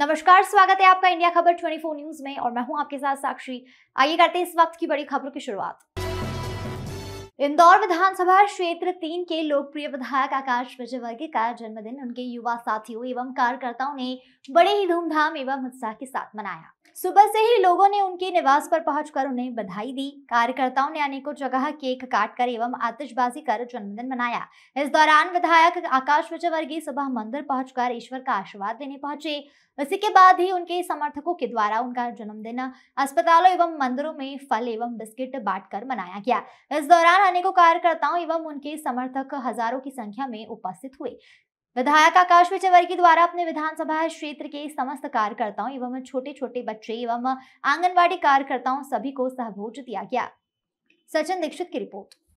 नमस्कार, स्वागत है आपका इंडिया खबर 24 न्यूज में और मैं हूं आपके साथ साक्षी। आइए करते हैं इस वक्त की बड़ी खबरों की शुरुआत। इंदौर विधानसभा क्षेत्र 3 के लोकप्रिय विधायक आकाश विजयवर्गीय का जन्मदिन उनके युवा साथियों एवं कार्यकर्ताओं ने बड़े ही धूमधाम एवं उत्साह के साथ मनाया। सुबह से ही लोगों ने उनके निवास पर पहुंचकर उन्हें बधाई दी। कार्यकर्ताओं ने अनेकों जगह केक काटकर एवं आतिशबाजी कर जन्मदिन मनाया। इस दौरान विधायक आकाश विजयवर्गीय सुबह मंदिर पहुंचकर ईश्वर का आशीर्वाद लेने पहुंचे। इसी के बाद ही उनके समर्थकों के द्वारा उनका जन्मदिन अस्पतालों एवं मंदिरों में फल एवं बिस्किट बांटकर मनाया गया। इस दौरान अनेकों कार्यकर्ताओं एवं उनके समर्थक हजारों की संख्या में उपस्थित हुए। विधायक आकाश विजयवर्गीय द्वारा अपने विधानसभा क्षेत्र के समस्त कार्यकर्ताओं एवं छोटे छोटे बच्चे एवं आंगनवाड़ी कार्यकर्ताओं सभी को सहभोज दिया गया। सचिन दीक्षित की रिपोर्ट।